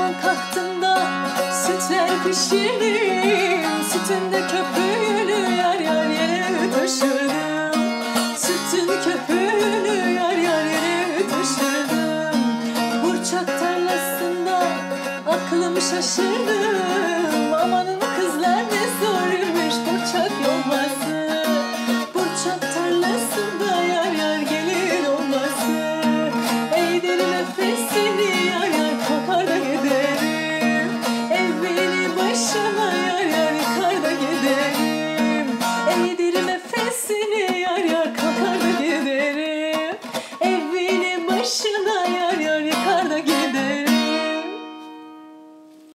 Sabahtan kalktım da sütler pişirdim. Sütünde köpüğünü yar yar yere taşırdım. Sütün köpüğünü yar yar yere taşırdım. Burçak tarlasında aklım şaşırdı.